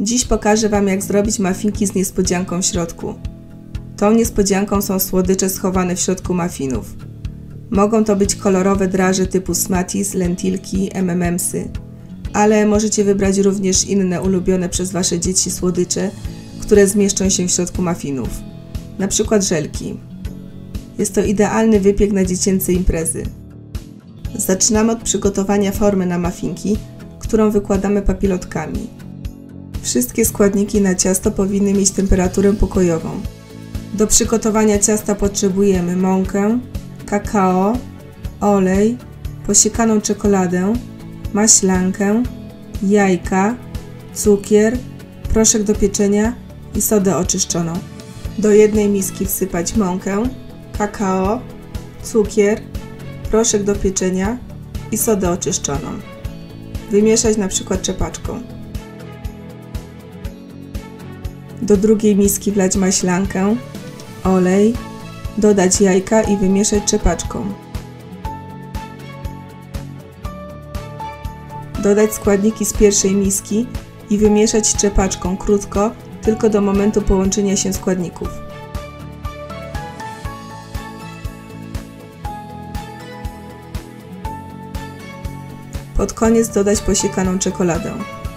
Dziś pokażę Wam, jak zrobić muffinki z niespodzianką w środku. Tą niespodzianką są słodycze schowane w środku muffinów. Mogą to być kolorowe draże typu Smarties, lentilki, M&M'sy, ale możecie wybrać również inne ulubione przez Wasze dzieci słodycze, które zmieszczą się w środku muffinów, na przykład żelki. Jest to idealny wypiek na dziecięce imprezy. Zaczynamy od przygotowania formy na muffinki, którą wykładamy papilotkami. Wszystkie składniki na ciasto powinny mieć temperaturę pokojową. Do przygotowania ciasta potrzebujemy mąkę, kakao, olej, posiekaną czekoladę, maślankę, jajka, cukier, proszek do pieczenia i sodę oczyszczoną. Do jednej miski wsypać mąkę, kakao, cukier, proszek do pieczenia i sodę oczyszczoną. Wymieszać np. trzepaczką. Do drugiej miski wlać maślankę, olej, dodać jajka i wymieszać trzepaczką. Dodać składniki z pierwszej miski i wymieszać trzepaczką krótko, tylko do momentu połączenia się składników. Pod koniec dodać posiekaną czekoladę.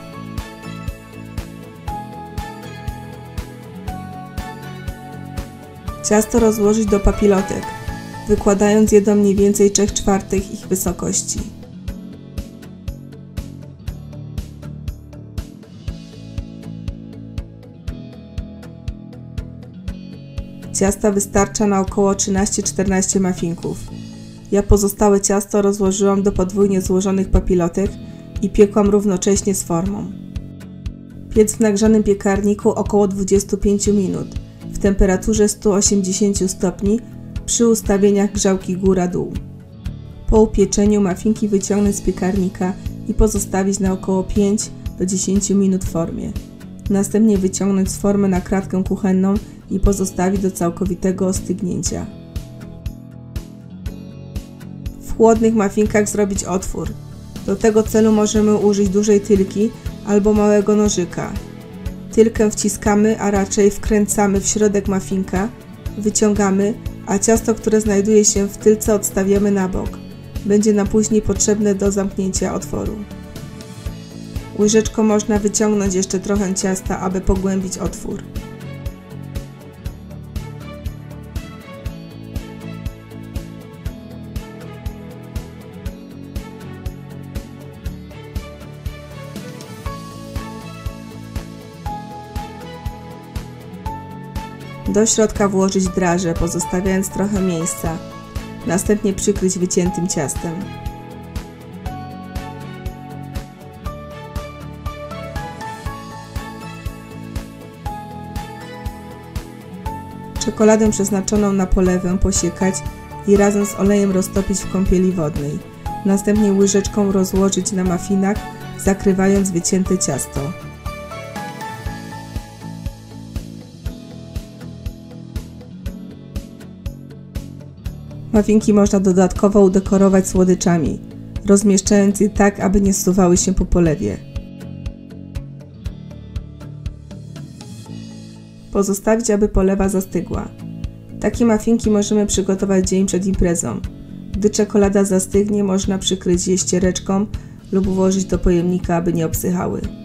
Ciasto rozłożyć do papilotek, wykładając je do mniej więcej 3/4 ich wysokości. Ciasta wystarcza na około 13-14 muffinków. Ja pozostałe ciasto rozłożyłam do podwójnie złożonych papilotek i piekłam równocześnie z formą. Piec w nagrzanym piekarniku około 25 minut w temperaturze 180 stopni przy ustawieniach grzałki góra-dół. Po upieczeniu muffinki wyciągnąć z piekarnika i pozostawić na około 5 do 10 minut w formie. Następnie wyciągnąć z formy na kratkę kuchenną i pozostawić do całkowitego ostygnięcia. W chłodnych muffinkach zrobić otwór. Do tego celu możemy użyć dużej tylki albo małego nożyka. Tylkę wciskamy, a raczej wkręcamy w środek muffinka, wyciągamy, a ciasto, które znajduje się w tylce, odstawiamy na bok. Będzie nam później potrzebne do zamknięcia otworu. Łyżeczką można wyciągnąć jeszcze trochę ciasta, aby pogłębić otwór. Do środka włożyć draże, pozostawiając trochę miejsca. Następnie przykryć wyciętym ciastem. Czekoladę przeznaczoną na polewę posiekać i razem z olejem roztopić w kąpieli wodnej. Następnie łyżeczką rozłożyć na muffinach, zakrywając wycięte ciasto. Muffinki można dodatkowo udekorować słodyczami, rozmieszczając je tak, aby nie zsuwały się po polewie. Pozostawić, aby polewa zastygła. Takie muffinki możemy przygotować dzień przed imprezą. Gdy czekolada zastygnie, można przykryć je ściereczką lub włożyć do pojemnika, aby nie obsychały.